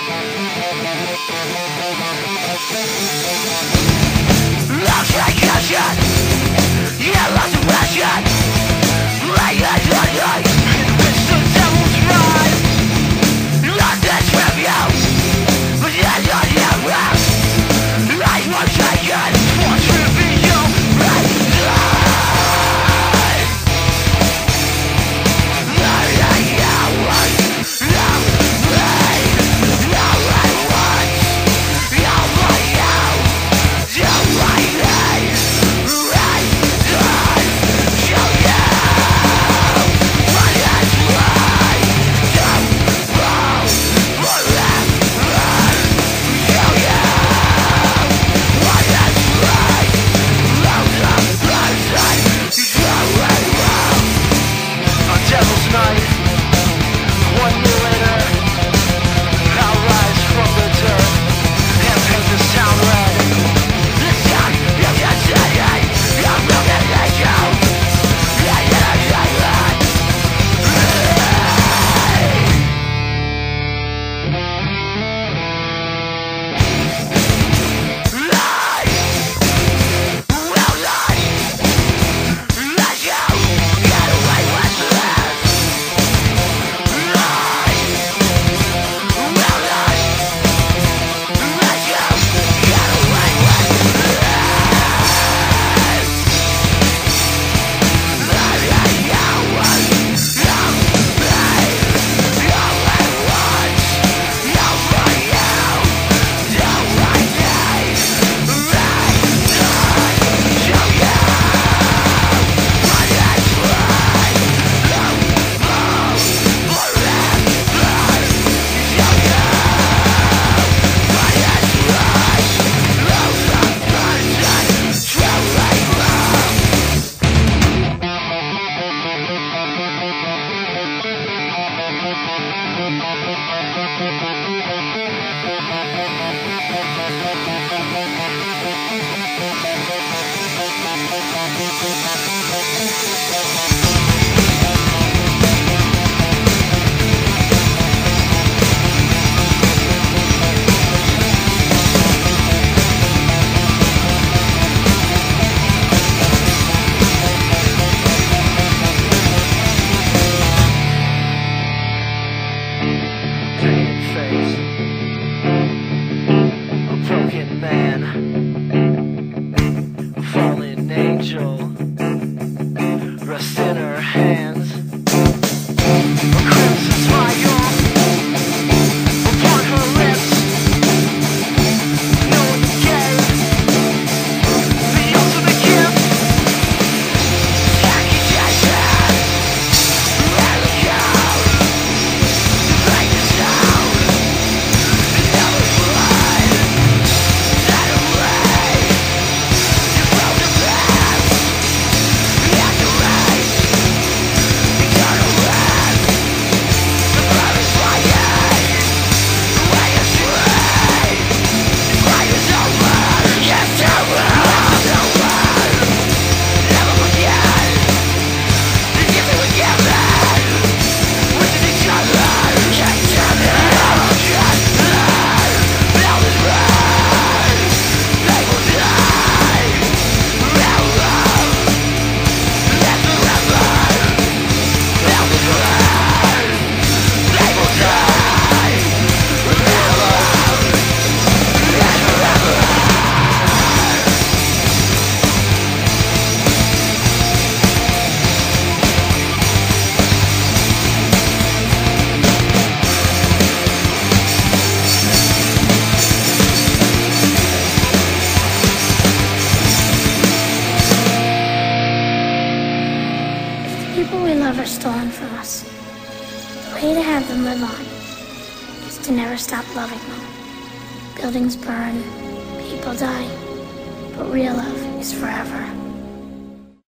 Lost recognition, yeah, lost impression. Right as I die, it's the devil's ride. Not the tribute, but that's on your route. Life was taken for trivial right. Are stolen from us. The way to have them live on is to never stop loving them. Buildings burn, people die, but real love is forever.